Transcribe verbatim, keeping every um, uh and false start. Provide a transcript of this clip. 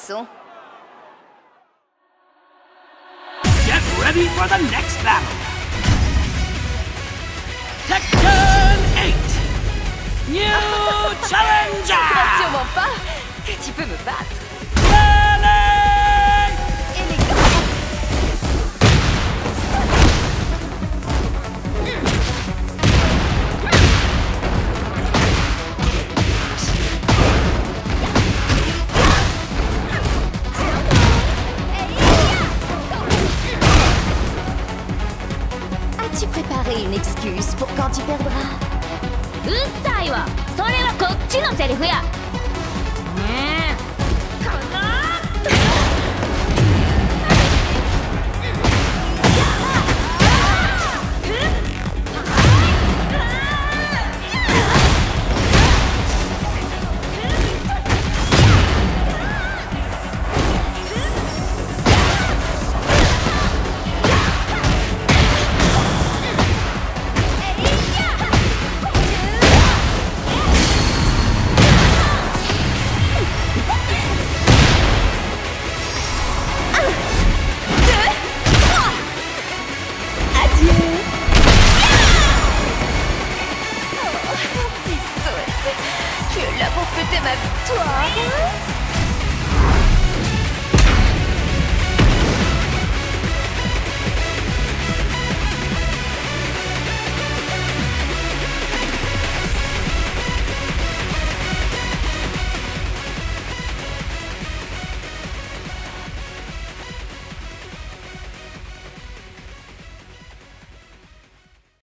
garçon. Get ready for the next battle. Section eight. New Challenger. Sûrement pas que tu peux me battre. Rally! Élégant. As-tu préparé une excuse pour quand tu perdras? うっさいわ。それはこっちのセリフや。ね